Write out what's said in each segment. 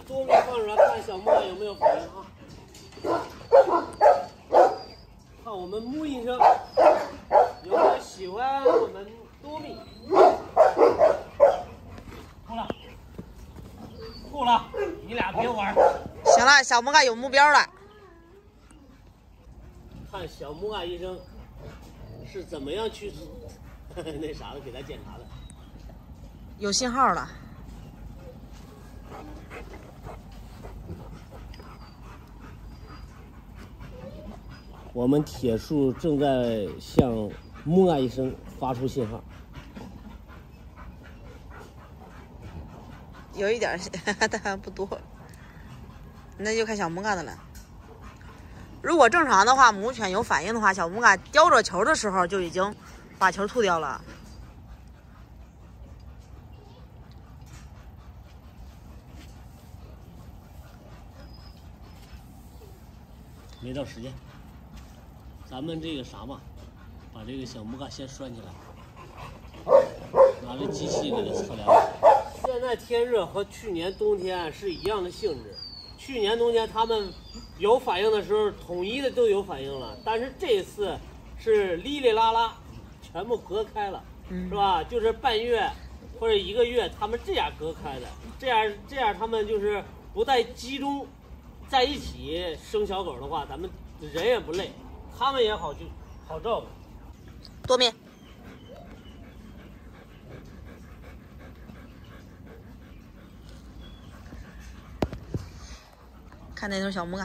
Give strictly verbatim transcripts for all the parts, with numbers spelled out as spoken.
多米放出来，看小木啊有没有反应啊？看我们木医生有没有喜欢我们多米？够了，够了，你俩别玩。 行了，小木嘎有目标了。 看小木嘎医生是怎么样去那啥的，给他检查的。 有信号了。 我们铁树正在向木嘎医生发出信号。 有一点，但不多。那就看小木嘎的了。如果正常的话，母犬有反应的话，小木嘎叼着球的时候就已经把球吐掉了。 没到时间，咱们这个啥嘛，把这个小木嘎先拴起来，拿着机器给它测量。现在天热和去年冬天是一样的性质。去年冬天他们有反应的时候，统一的都有反应了，但是这次是哩哩啦啦，全部隔开了， 嗯、 是吧？就是半月或者一个月，他们这样隔开的，这样这样他们就是不再集中在一起生小狗的话，咱们人也不累，他们也好就好照顾。 多米。看那头小木嘎，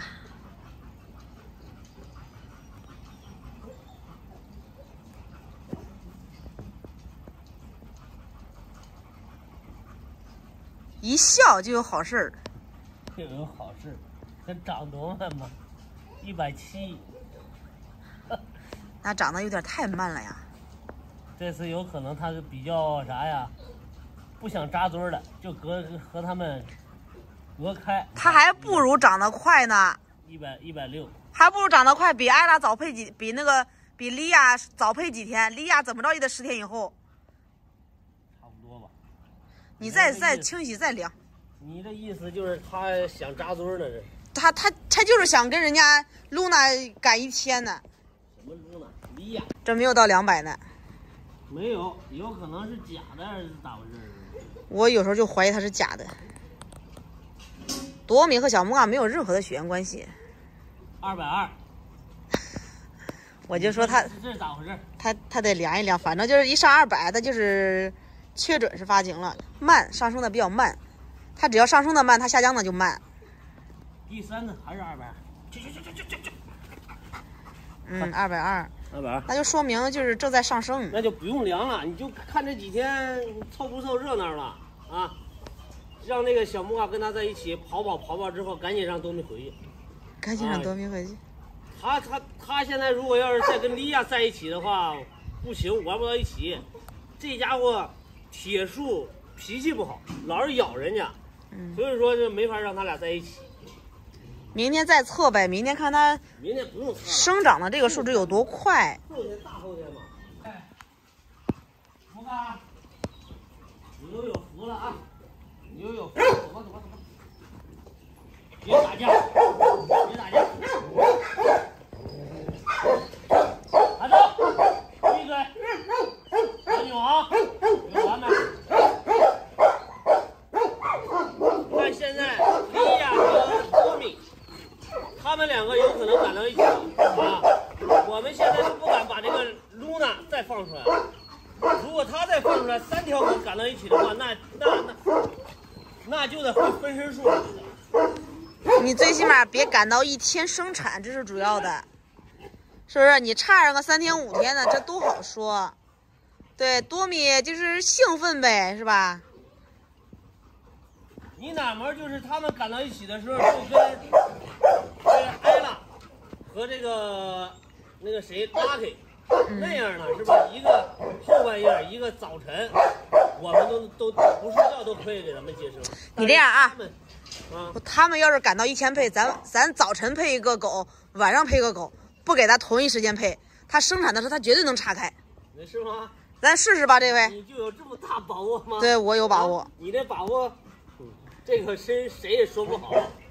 一笑就有好事儿， 就有好事，跟长多慢嘛，一百七， 那长得有点太慢了呀。 这次有可能他比较啥呀，不想扎堆了，就隔和他们隔开。 他还不如长得快呢。 一百一百六， 还不如长得快，比艾拉早配几，比那个比莉亚早配几天。莉亚怎么着也得十天以后。 差不多吧。 你再再清洗再量。 你的意思就是他想扎堆呢？这他他他就是想跟人家露娜赶一天呢。 什么露娜？莉亚？ 这没有到两百呢。 没有，有可能是假的，还是咋回事？ 我有时候就怀疑它是假的。多米和小木嘎没有任何的血缘关系。 二百二。 我就说他这是咋回事？ 他他得量一量，反正就是一上二百，他就是确准是发情了，慢上升的比较慢。他只要上升的慢，他下降的就慢。 第三个还是二百二。去去去去去去。 嗯，二百二。 二百二。 那就说明就是正在上升。 那就不用量了，你就看这几天凑不凑热闹了啊！让那个小木嘎跟他在一起跑跑跑跑之后，赶紧让多米回去。 赶紧让多米回去。 他他他现在如果要是再跟莉亚在一起的话，不行，玩不到一起。这家伙铁树脾气不好，老是咬人家，嗯、所以说就没法让他俩在一起。 明天再测呗，明天看他明天不用测了， 生长的这个数值有多快。 后天大后天嘛。哎，木嘎，你又有福了啊！你又有福，走吧走吧走吧，别打架，别打架。拿走，闭嘴，小扭啊，有完没？看现在莉亚和多米，他们两个有可能赶到一起啊。我们现在是不敢把这个露娜再放出来了。如果他再放出来三条狗赶到一起的话，那那那那就得会分身术了。 你最起码别赶到一天生产，这是主要的，是不是？你差上个三天五天的，这都好说。对，多米就是兴奋呗，是吧？ 你哪门就是他们赶到一起的时候，就跟这个艾拉和这个那个谁 Lucky 那样的，是吧？一个后半夜，一个早晨，我们都都不睡觉都可以给他们接生。 你这样啊， 他们啊， 他们要是赶到一天配，咱咱早晨配一个狗，晚上配个狗，不给他同一时间配，他生产的时候他绝对能岔开。 没事吗？ 咱试试吧，这回。 你就有这么大把握吗？ 对，我有把握。 啊、你这把握，嗯， 这个真谁也说不好。